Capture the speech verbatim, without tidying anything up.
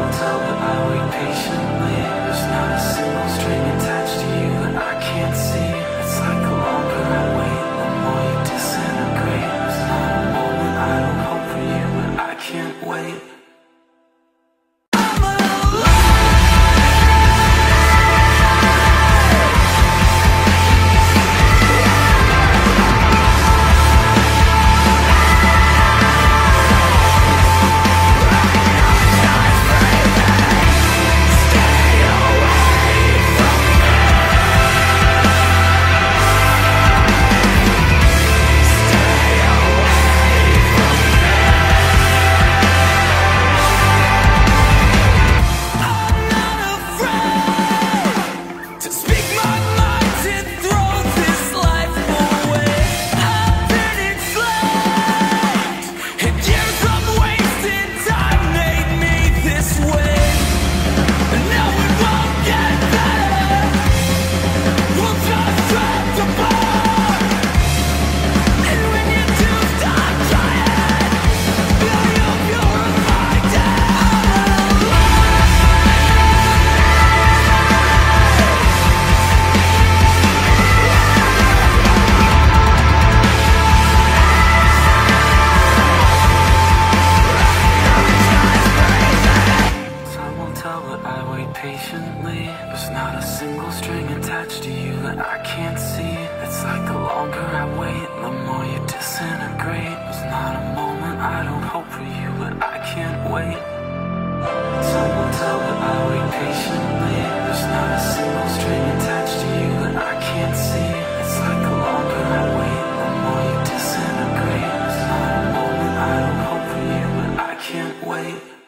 will tell, but I wait patiently. There's not a single string attached to you that I can't see. It's like the longer I wait, the more you disintegrate. There's not a moment I don't hope for you, but I can't wait. Patiently, there's not a single string attached to you that I can't see. It's like the longer I wait, the more you disintegrate. There's not a moment I don't hope for you, but I can't wait. Time will tell, but I wait patiently. There's not a single string attached to you that I can't see. It's like the longer I wait, the more you disintegrate. There's not a moment I don't hope for you, but I can't wait.